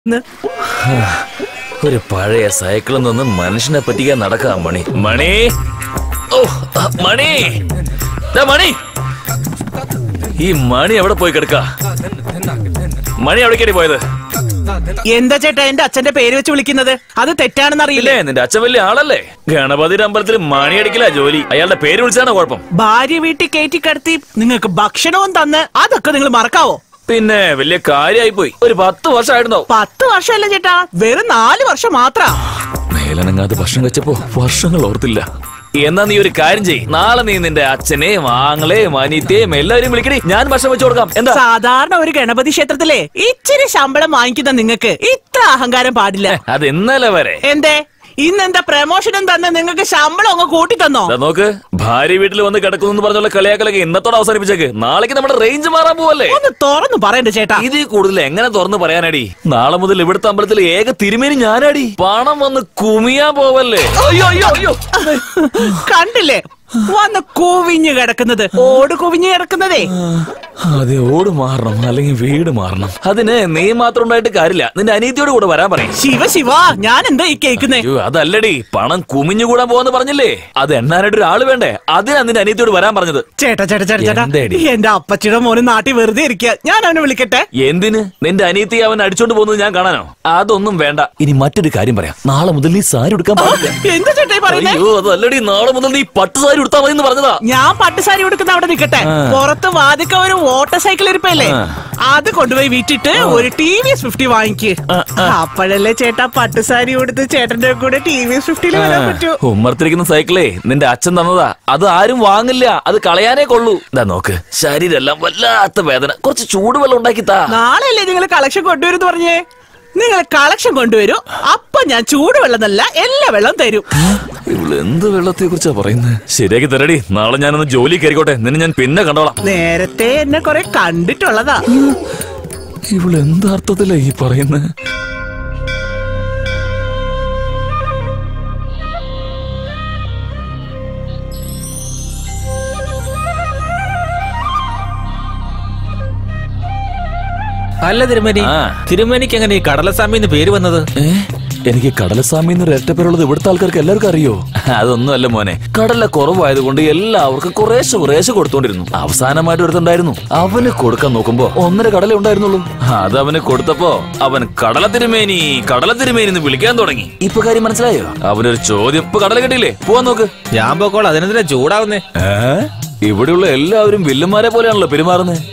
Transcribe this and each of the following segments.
ഒരു പഴയ സൈക്കിളിൽ നിന്ന് മനുഷ്യനെ പറ്റിക്കാൻ നടക്കാം. മണി മണി ഓ മണി മണി ഈ മണി എവിടെ പോയി കിടക്ക? മണി എവിടേക്കാണ് പോയത്? എന്താ ചേട്ടാ എന്റെ അച്ഛന്റെ പേര് വെച്ച് വിളിക്കുന്നത്? അത് തെറ്റാണെന്ന് അറിയില്ലേ? നിന്റെ അച്ഛൻ വലിയ ആളല്ലേ? ഗണപതിയുടെ അമ്പലത്തിൽ മണി അടിക്കില്ല ജോലി. അയാളുടെ പേര് വിളിച്ചാണോ കുഴപ്പം? ഭാര്യ വീട്ടിൽ കയറ്റി കിടത്തി നിങ്ങൾക്ക് ഭക്ഷണവും തന്ന് അതൊക്കെ നിങ്ങൾ മറക്കാവോ? പിന്നെ വലിയ കാര്യമായി പോയി. ഒരു 10 വർഷമായിരുന്നോ? 10 വർഷമല്ല ചേട്ടാ, വെറും 4 വർഷം മാത്ര. മേലനങ്ങാതെ ഭക്ഷണം കഴിച്ചപ്പോ വർഷങ്ങൾ ഓർത്തില്ല. എന്നാ നീ ഒരു കാര്യം ചെയ്യ്, നാളെ നീ നിന്റെ അച്ഛനെയും ആങ്ങളെയും അനിയത്തെയും എല്ലാവരും വിളിക്കണേ, ഞാൻ ഭക്ഷണം വെച്ചു കൊടുക്കാം. എന്താ? സാധാരണ ഒരു ഗണപതി ക്ഷേത്രത്തിലെ ഇച്ചിരി ശമ്പളം വാങ്ങിക്കുന്ന നിങ്ങൾക്ക് ഇത്ര അഹങ്കാരം പാടില്ല. അത് ഇന്നലെ വരെ. എന്തേ ഇന്നെന്താ പ്രമോഷനും തന്നെ നിങ്ങൾക്ക് ശമ്പളം അങ്ങ് കൂട്ടി തന്നോ? നോക്ക്, ഭാര്യ വീട്ടിൽ വന്ന് കിടക്കുന്നു പറഞ്ഞുള്ള കളിയാക്കലൊക്കെ ഇന്നത്തോടെ അവസാനിപ്പിച്ചേക്ക്. നാളേക്ക് നമ്മുടെ റേഞ്ച് മാറാൻ പോവല്ലേ? ഒന്ന് തുറന്നു പറയണ്ടേ ചേട്ടാ? ഇതിൽ കൂടുതൽ എങ്ങനെ തുറന്നു പറയാനടി? നാളെ മുതൽ ഇവിടുത്തെ അമ്പലത്തിൽ ഏക തിരുമേനി ഞാനടി. പണം വന്ന് കുമിയാൻ പോവല്ലേ? അയ്യോ അയ്യോ അയ്യോ, കണ്ടില്ലേ വന്ന് കുവിഞ്ഞു കിടക്കുന്നത്? ഓട് കുവിഞ്ഞു കിടക്കുന്നതേ. അതെ, ഓട് മാറണം അല്ലെങ്കിൽ വീട് മാറണം. അതിന് നീ മാത്രം ഉണ്ടായിട്ട് കാര്യമില്ല, നിന്റെ അനിയത്തിയോട് കൂടെ വരാൻ പറയും. ശിവ ശിവ, ഞാൻ എന്താ ഈ കേൾക്കുന്നേ? അതല്ലടി, പണം കുമിഞ്ഞുകൂടാൻ പോവാന്ന് പറഞ്ഞില്ലേ? അത് എണ്ണാനായിട്ട് ഒരാള് വേണ്ടേ? അതിനാ നിന്റെ അനിയത്തിയോട് വരാൻ പറഞ്ഞത്. ചേട്ടാ ചേട്ടാ ചേട്ടാ ചേട്ടാ, എന്റെ അപ്പച്ചിയുടെ മോന് നാട്ടിൽ വെറുതെ ഇരിക്കുക, ഞാൻ അവനെ വിളിക്കട്ടെ? എന്തിന്? നിന്റെ അനിയത്തി അവൻ അടിച്ചോണ്ട് പോകുന്നത് ഞാൻ കാണാനോ? അതൊന്നും വേണ്ട. ഇനി മറ്റൊരു കാര്യം പറയാം, നാളെ മുതൽ നീ സാരി എടുക്കാൻ പാടില്ല. എന്താ ചേട്ടാ പറയുന്നേ? അയ്യോ അതല്ലടി, നാളെ മുതൽ നീ പട്ടുസാരി എടുത്താ മതി എന്ന് പറഞ്ഞതാ. ഞാൻ പട്ടുസാരി എടുക്കുന്ന അവിടെ നിൽക്കട്ടെ, പുറത്ത് വാതിക്ക ഒരു മോട്ടോർ സൈക്കിൾ ഇരിപ്പല്ലേ, അത് കൊണ്ടുപോയി വിറ്റിട്ട് ഒരു TVS 50 വാങ്ങിക്ക്. അപ്പോഴല്ലേ ചേട്ടാ പട്ടുസാരി കൊടുത്ത് ചേട്ടന്റെ കൂടെ TVS 50 വരാൻ പറ്റൂ. ഉമ്മർത്തിരിക്കുന്ന സൈക്കിളേ നിന്റെ അച്ഛൻ തന്നതാ, അത് ആരും വാങ്ങില്ല, അത് കളയാനേ കൊള്ളൂ. ഇതാ നോക്ക്, ശരീരെല്ലാം വല്ലാത്ത വേദന, കുറച്ച് ചൂടുവെള്ളം ഉണ്ടാക്കി താ. നാളെയല്ലേ നിങ്ങൾ കളക്ഷൻ കൊണ്ടുവരുമെന്ന് പറഞ്ഞേ? നിങ്ങൾ കളക്ഷൻ കൊണ്ടുവരൂ, അപ്പൊ ഞാൻ ചൂടുവെള്ളം നല്ല എല്ലാ വെള്ളം തരും. ഇവള് എന്ത് വെള്ളത്തെ കുറിച്ചാ പറയുന്നത്? ശരിയാക്കി തരടി, നാളെ ഞാനൊന്ന് ജോലി കയറിക്കോട്ടെ, നിന്നെ ഞാൻ പിന്നെ കണ്ടോളാം. നേരത്തെ എന്നെ കുറെ കണ്ടിട്ടുള്ളതാ. ഇവള് എന്താർത്ഥത്തിലാ ഈ പറയുന്നത്? അല്ല തിരുമേനി, തിരുമേനിക്ക് എങ്ങനെ ഈ കടലസ്വാമി എന്ന് പേര് വന്നത്? എനിക്ക് കടലസ്വാമി എന്നൊരു ഇരട്ടപ്പേരുള്ളത് ഇവിടുത്തെ ആൾക്കാർക്ക് എല്ലാവർക്കും അറിയോ? അതൊന്നും അല്ല മോനെ, കടല കുറവായതുകൊണ്ട് എല്ലാവർക്കും കുറേശ്ശെ കുറേശ്ശെ കൊടുത്തോണ്ടിരുന്നു. അവസാനമായിട്ട് ഒരുത്തുണ്ടായിരുന്നു, അവന് കൊടുക്കാൻ നോക്കുമ്പോ 1.5 കടല ഉണ്ടായിരുന്നുള്ളൂ. അത് അവന് കൊടുത്തപ്പോ അവൻ കടല തിരുമേനി എന്ന് വിളിക്കാൻ തുടങ്ങി. ഇപ്പൊ കാര്യം മനസ്സിലായോ? അവനൊരു ചോദ്യം, ഇപ്പൊ കടല കിട്ടിയില്ലേ? പോവാൻ നോക്ക്. ഞാൻ പോക്കോൾ, അതിനെന്തിനാ ചൂടാവുന്നേ? ഇവിടെയുള്ള എല്ലാവരും വില്ലന്മാരെ പോലെയാണല്ലോ പെരുമാറുന്നത്.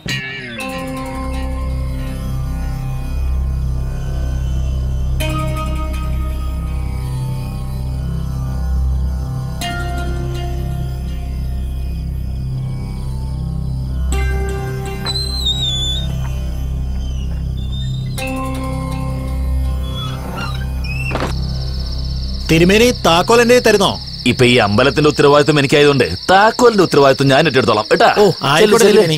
തിരുമേനി താക്കോൽ എന്റെ തരുന്നോ? ഇപ്പൊ ഈ അമ്പലത്തിന്റെ ഉത്തരവാദിത്വം എനിക്കായതുകൊണ്ട് താക്കോലിന്റെ ഉത്തരവാദിത്വം ഞാൻ ഏറ്റെടുത്തോളാം കേട്ടാ. ഓ ആയിക്കോട്ടെ തിരുമേനി.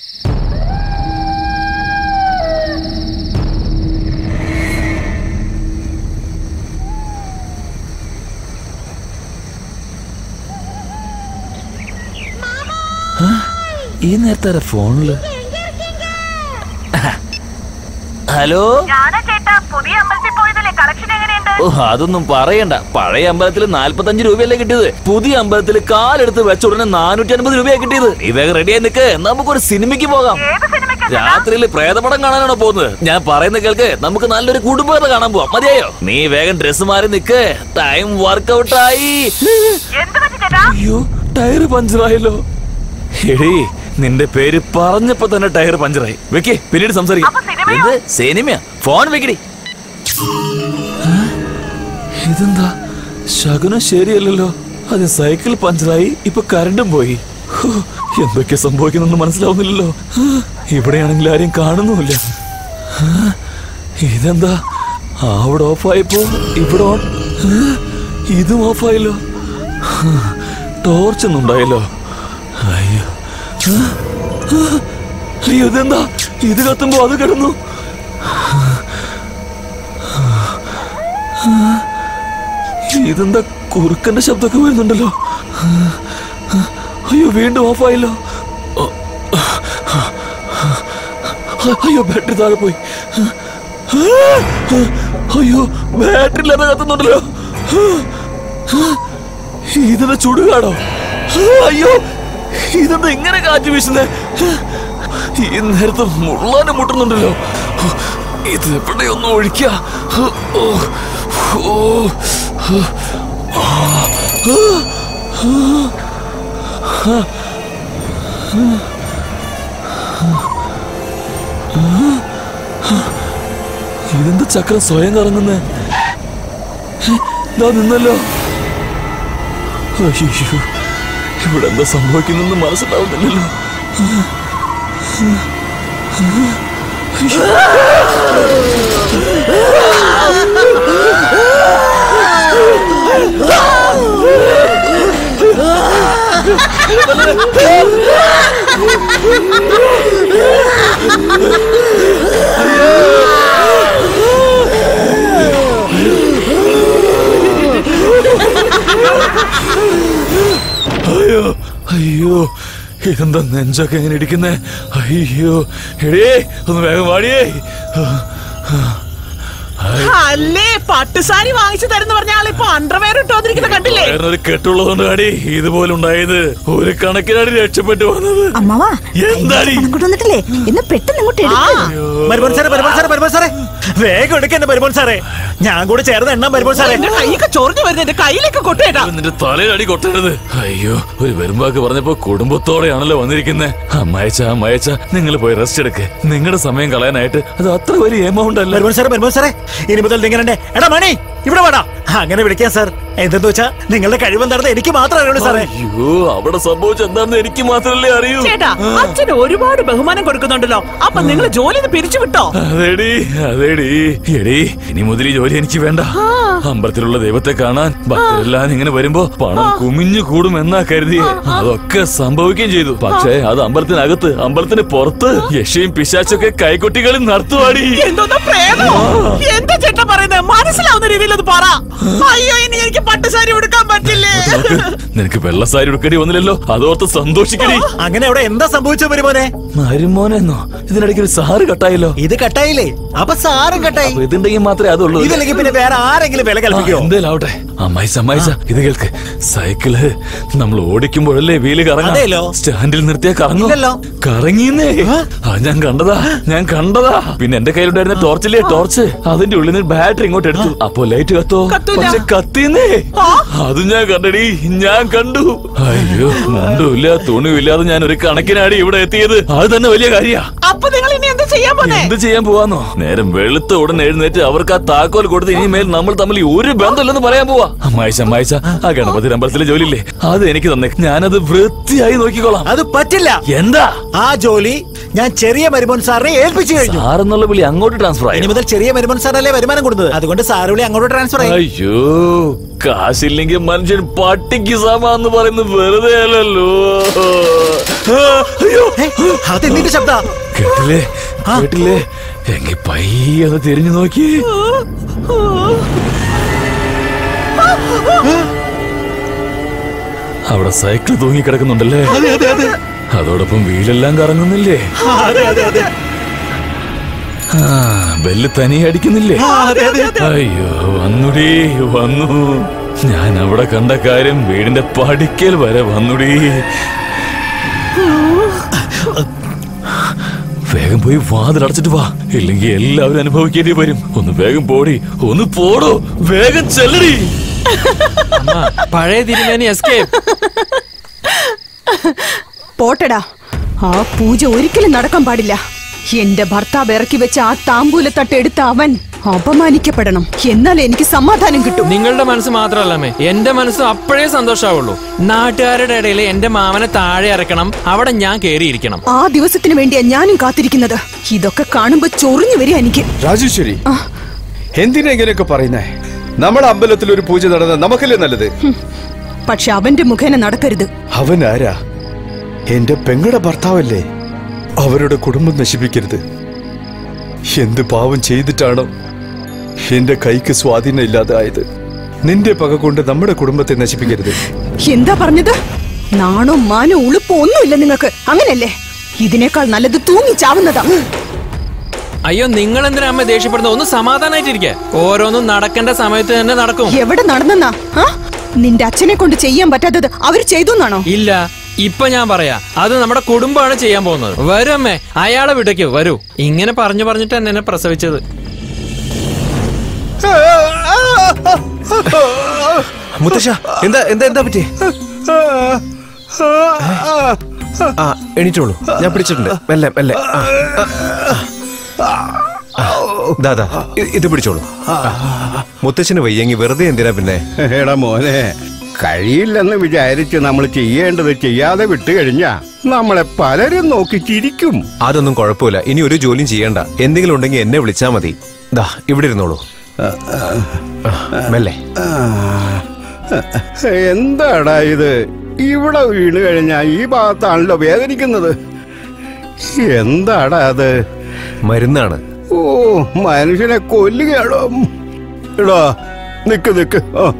ഈ നേരത്തെ ഫോണില് ഹലോ. ഓ അതൊന്നും പറയണ്ട, പഴയ അമ്പലത്തിൽ 45 രൂപയല്ലേ കിട്ടിയത്, പുതിയ അമ്പലത്തിൽ കാലെടുത്ത് വെച്ച ഉടനെ 450 രൂപയാ കിട്ടിയത്. ഇതൊക്കെ റെഡിയായി നിൽക്ക്, നമുക്കൊരു സിനിമയ്ക്ക് പോകാം. രാത്രിയിൽ പ്രേതപടം കാണാനാണോ പോകുന്നത്? ഞാൻ പറയുന്നത് കേൾക്ക്, നമുക്ക് നല്ലൊരു കുടുംബകഥ കാണാൻ പോവാം. മതിയായോ? നീ വേഗം ഡ്രസ് മാറി നിക്ക്, ടൈം വർക്ക്ഔട്ട് ആയി. അയ്യോ ടയറ് പഞ്ചറായല്ലോ. എടീ നിന്റെ പേര് പറഞ്ഞപ്പോ തന്നെ ടയർ പഞ്ചറായി. വെക്കേ, പിന്നീട് സംസാരിക്കാം. എന്ത് സിനിമ? ഫോൺ വെക്കടി. ഇതെന്താ ശകുനം ശരിയല്ലല്ലോ? അത് സൈക്കിൾ പഞ്ചറായി, ഇപ്പൊ കറണ്ടും പോയി. എന്തൊക്കെ സംഭവിക്കുന്നൊന്നും മനസ്സിലാവുന്നില്ലല്ലോ. ഇവിടെയാണെങ്കിൽ ആരെയും കാണുന്നുമില്ല. ഇതെന്താ അവിടെ ഓഫായപ്പോ ഇവിടെ ഓൺ, ഇതും ഓഫായല്ലോ. ടോർച്ചൊന്നും ഉണ്ടായല്ലോ. അയ്യോ അയ്യോ, ഇതെന്താ ഇത് കത്തുമ്പോ അത് കിടന്നു? ഇതെന്താ കുറുക്കന്റെ ശബ്ദമൊക്കെ വരുന്നുണ്ടല്ലോ? അയ്യോ വീണ്ടും ഓഫായല്ലോ. അയ്യോ ബാറ്ററി താഴെ പോയി. അയ്യോ, ബാറ്ററി ഇല്ലാതെ കത്തുന്നുണ്ടല്ലോ. ഇതെന്താ ചുടുകാടോ? അയ്യോ, ഇതെന്താ ഇങ്ങനെ കാറ്റ് വീശുന്നേ? ഈ നേരത്തെ മുള്ളാനും മുട്ടുന്നുണ്ടല്ലോ. ഇത് എവിടെയൊന്നും ഒഴിക്ക. ഇതെന്താ ചക്രം സ്വയം കറങ്ങുന്നേ? ഇതാ നിന്നല്ലോ. അയ്യോ, ഇവിടെ എന്താ സംഭവിക്കുന്നെന്ന് മനസ്സിലാവുന്നില്ലല്ലോ. അയ്യോ അയ്യോ, ഇതെന്താ നെഞ്ചൊക്കെ എങ്ങനെ ഇടിക്കുന്നേ? അയ്യോ, എടേ ഒന്ന് വേഗം വാടിയേ. അല്ലേ, പട്ടുസാരി വാങ്ങിച്ചു തരുന്ന പറഞ്ഞ ആളിപ്പോ അണ്ടർവെയർ ഇട്ടോന്നിരിക്കുന്ന കണ്ടില്ലേ? ഒരു കെട്ടുള്ളതുകൊണ്ട് അടി ഇതുപോലെ ഉണ്ടായത്. ഒരു കണക്കിനടി രക്ഷപ്പെട്ടു വന്നത്. അമ്മാവാ, എന്താടി വന്നിട്ടില്ലേ? ഇന്ന് പെട്ടെന്ന് ഇങ്ങോട്ട് വേഗം എടുക്കന്നെ പരിമോൻ സാറേ. ഞാൻ കൂടെ ചേർന്ന് എണ്ണം പരിമോൻ സാറേ. എന്റെ കൈയൊക്കെ ചൊറിഞ്ഞു വരുന്നത്, എന്റെ കയ്യിലേക്ക് കൊട്ടേട്ടാ. നിന്റെ തലയിലടി കൊട്ടരുത്. അയ്യോ, ഒരു വെറുമ്പാക്ക് പറഞ്ഞപ്പോ കുടുംബത്തോടെയാണല്ലോ വന്നിരിക്കുന്നത്. അമ്മയച്ച നിങ്ങൾ പോയി റെസ്റ്റ് എടുക്ക്. നിങ്ങളുടെ സമയം കളയാനായിട്ട് അത് അത്ര വലിയ എമൗണ്ട് അല്ല. പരിമോൻ സാറേ, ഇനി മുതൽ നിങ്ങളുടെ എടാ മണി ഇവിടെ വേടാ അങ്ങനെ വിളിക്കാൻ സാർ. എന്തെന്ന് വെച്ചാ നിങ്ങളുടെ കഴിവെന്താണെന്ന് എനിക്ക് മാത്രമേ അറിയുള്ളൂ സാറേ. അയ്യോ, അവിടെ സംഭവിച്ച എന്താണെന്ന് എനിക്ക് മാത്രമല്ലേ അറിയൂ. ചേട്ടാ, അച്ഛന് ഒരുപാട് ബഹുമാനം കൊടുക്കുന്നുണ്ടല്ലോ. അപ്പൊ നിങ്ങൾ ജോലി പിരിച്ചു വിട്ടോ? അതേടി എടീ, ഇനി മുതൽ ഈ ജോലി എനിക്ക് വേണ്ട. അമ്പലത്തിലുള്ള ദൈവത്തെ കാണാൻ ഭക്തരെല്ലാം ഇങ്ങനെ വരുമ്പോ പണം കുമിഞ്ഞു കൂടും എന്നാ കരുതി. അതൊക്കെ സംഭവിക്കുകയും ചെയ്തു. പക്ഷേ അത് അമ്പലത്തിനകത്ത്, അമ്പലത്തിന് പുറത്ത് യക്ഷയും പിശാച്ചൊക്കെ കൈകൊട്ടികളിൽ നടത്തുവാടി. എന്തോന്നാ പ്രേമോ? എന്താ ചേട്ടാ പറയുന്നത്? മനസ്സിലാവുന്ന രീതിയിൽ അത് പറ. അയ്യോ, ഇനി എനിക്ക് പട്ടുസാരി ഉടുക്കാൻ പറ്റില്ലേ? നിനക്ക് വെള്ളസാരി ഉടുക്കേണ്ടി വന്നില്ലല്ലോ, അതോർത്ത് സന്തോഷിക്കടി. അങ്ങനെ അവിടെ എന്താ സംഭവിച്ചോ പരിമോനെ? മരുമോനെന്നോ? ഇതിനിടയ്ക്ക് ഒരു സാറ് കട്ടായല്ലോ. ഇത് കട്ടായില്ലേ? അപ്പൊ സാറും കട്ടായി. ഇതുണ്ടെങ്കിൽ മാത്രമേ അതുള്ളൂ. ഇതില്ലെങ്കിൽ പിന്നെ വേറെ ആരെങ്കിലും വില കൽപ്പിക്കോ? എന്തേലാവട്ടെ. അമ്മായിച്ച ഇത് കേൾക്ക്. സൈക്കിള് നമ്മൾ ഓടിക്കുമ്പോഴല്ലേ വീല് കറങ്ങാം. സ്റ്റാൻഡിൽ നിർത്തിയാ കറങ്ങുമല്ലോ. കറങ്ങിന്നേ. ഞാൻ കണ്ടതാ. പിന്നെ എന്റെ കയ്യിലുണ്ടായിരുന്ന ടോർച്ചില്ലേ, ടോർച്ച്, അതിന്റെ ഉള്ളിൽ നിന്ന് ബാറ്ററി ഇങ്ങോട്ട് എടുത്തു. അപ്പൊ ലൈറ്റ് കത്തോ? പക്ഷെ കത്തിന്നേ. അത് ഞാൻ കണ്ടടി, ഞാൻ കണ്ടു. അയ്യോ, മുണ്ടുമില്ല തുണിയില്ലാതെ ഞാൻ ഒരു കണക്കിനാടി ഇവിടെ എത്തിയത്. അത് തന്നെ വലിയ കാര്യ. അപ്പൊ നിങ്ങൾ ഇനി എന്ത് ചെയ്യാൻ പോവാന്നോ? നേരം വെളുത്ത ഉടനെ എഴുന്നേറ്റ് അവർക്ക് ആ താക്കോൽ കൊടുത്ത് ഇനിമേൽ നമ്മൾ തമ്മിൽ ഒരു ബന്ധമില്ലെന്ന് പറയാൻ പോവാ. അമ്മായിച്ച ആ ഗണപതി അമ്പലത്തിലെ ജോലിയില്ലേ, അത് എനിക്ക് തന്നെ. ഞാനത് വൃത്തിയായി നോക്കിക്കോളാം. അത് പറ്റില്ല. എന്താ? ആ ജോലി ഞാൻ ചെറിയ മരുമോൻ സാറിനെ ഏൽപ്പിച്ചു കഴിഞ്ഞു. സാറെന്നുള്ള വിളി അങ്ങോട്ട് ട്രാൻസ്ഫർ ആയി. ഇനി മുതൽ ചെറിയ മരുമോൻ സാറല്ലേ വരുമാനം കൊടുത്തത്. അതുകൊണ്ട് സാറ് വിളി അങ്ങോട്ട് ട്രാൻസ്ഫർ ആയി. അയ്യോ, കാശില്ലെങ്കിൽ മനുഷ്യൻ പട്ടിക്ക് സമാന്ന് പറയുന്നത് വെറുതെ അല്ലല്ലോ. അയ്യോ, അതെന്തിന്റെ ശബ്ദ കേട്ടില്ലേ? എങ്കിൽ പയ്യത് തിരിഞ്ഞു നോക്കി. അവിടെ സൈക്കിൾ തൂങ്ങി കിടക്കുന്നുണ്ടല്ലേ? അതോടൊപ്പം വീലെല്ലാം കറങ്ങുന്നില്ലേ? ബെല്ല് തനിയെ അടിക്കുന്നില്ലേ? അയ്യോ, വന്നു. ഞാൻ അവിടെ കണ്ട കാര്യം വീടിന്റെ പടിക്കൽ വരെ വന്നുടി. വേഗം പോയി വാതിലടച്ചിട്ട് വാ, ഇല്ലെങ്കിൽ എല്ലാവരും അനുഭവിക്കേണ്ടി വരും. ഒന്ന് വേഗം പോടോ, വേഗം ചെല്ലടി. പഴയ തിരുമേനി എസ്കേപ്പ്. പോട്ടടാ, ആ പൂജ ഒരിക്കലും നടക്കാൻ പാടില്ല. എന്റെ ഭർത്താവ് ഇറക്കി വെച്ച ആ താമ്പൂലത്തട്ട് എടുത്ത അവൻ അപമാനിക്കപ്പെടണം. എന്നാൽ എനിക്ക് സമാധാനം കിട്ടും. നിങ്ങളുടെ മനസ്സ് മാത്രമല്ലേ, എന്റെ മനസ്സും അപ്പോഴേ സന്തോഷാവുള്ളൂ. നാട്ടുകാരുടെ ഇടയിൽ എന്റെ മാമനെ താഴെ ഇറക്കണം, അവിടെ ഞാൻ കേറിയിരിക്കണം. ആ ദിവസത്തിന് വേണ്ടിയാ ഞാനും കാത്തിരിക്കുന്നത്. ഇതൊക്കെ കാണുമ്പോ ചൊറിഞ്ഞു വരിക എനിക്ക്. രാജേശ്വരി, എന്തിനാ ഇങ്ങനെയൊക്കെ പറയുന്നേ? നമ്മുടെ അമ്പലത്തിൽ ഒരു പൂജ നടന്ന നമുക്കല്ലേ നല്ലത്. പക്ഷെ അവന്റെ മുഖേന നടക്കരുത്. അവൻ ആരാ? എന്റെ പെങ്ങളുടെ ഭർത്താവല്ലേ. അവരുടെ കുടുംബം നശിപ്പിക്കരുത്. എന്ത് പാവം ചെയ്തിട്ടാണോ എന്റെ കൈക്ക് സ്വാധീനം ഇല്ലാതായത്? നിന്റെ പക കൊണ്ട് നമ്മുടെ കുടുംബത്തെ നശിപ്പിക്കരുത്. എന്താ പറഞ്ഞത്? നാണോ മാനോ ഉളുപ്പോ ഒന്നുമില്ല നിങ്ങൾക്ക്, അങ്ങനല്ലേ? ഇതിനേക്കാൾ നല്ലത് തൂങ്ങി ചാവുന്നതാ. അയ്യോ നിങ്ങൾ എന്തിനാ അമ്മ ദേഷ്യപ്പെടുന്നത്? ഒന്ന് സമാധാനായിട്ടിരിക്കെ. ഓരോന്നും നടക്കേണ്ട സമയത്ത് തന്നെ നടക്കും. എവിടെ നടന്നെന്നാ? നിന്റെ അച്ഛനെ കൊണ്ട് ചെയ്യാൻ പറ്റാത്തത് അവര് ചെയ്തു എന്നാണോ? ഇല്ല, ഇപ്പൊ ഞാൻ പറയാ, അത് നമ്മുടെ കുടുംബമാണ് ചെയ്യാൻ പോകുന്നത്. വരൂ അമ്മേ, അയാളെ വിട്ടേക്ക് വരൂ. ഇങ്ങനെ പറഞ്ഞിട്ട് എന്നെ പ്രസവിച്ചത്. മുത്തശ്ശ, എന്താ എന്താ എന്താ പറ്റി? എണീറ്റോളൂ, ഞാൻ പിടിച്ചിട്ടുണ്ട്. മെല്ലെ മെല്ലെ. ദാദാ, ഇത് പിടിച്ചോളൂ. മുത്തശ്ശന് വയ്യെങ്കി വെറുതെ എന്തിനാ പിന്നെ? എടാ മോനെ, കഴിയില്ലെന്ന് വിചാരിച്ച് നമ്മൾ ചെയ്യേണ്ടത് ചെയ്യാതെ വിട്ടു കഴിഞ്ഞാ നമ്മളെ പലരും നോക്കി ചിരിക്കും. അതൊന്നും കുഴപ്പമില്ല. ഇനി ഒരു ജോലിയും ചെയ്യണ്ട. എന്തെങ്കിലും ഉണ്ടെങ്കിൽ എന്നെ വിളിച്ചാ മതി. ദാ ഇവിടെ ഇരുന്നോളൂ. മെല്ലെ. എന്താടാ ഇത്? ഇവിടെ വീണ് കഴിഞ്ഞാ ഈ ഭാഗത്താണല്ലോ വേദനിക്കുന്നത്. എന്താടാ അത്? മരുന്നാണ്. ഓ, മനുഷ്യനെ കൊല്ലുകയാണോ? എടാ നിക്ക് നിക്ക്.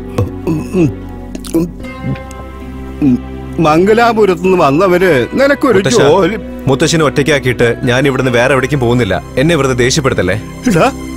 മംഗലാപുരത്തുനിന്ന് വന്നവര് നിനക്കൊരു ജോലി. മുത്തശ്ശിനെ ഒറ്റയ്ക്കാക്കിയിട്ട് ഞാൻ ഇവിടുന്ന് വേറെ എവിടേക്കും പോകുന്നില്ല. എന്നെ വെറുതെ ദേഷ്യപ്പെടുത്തല്ലേ.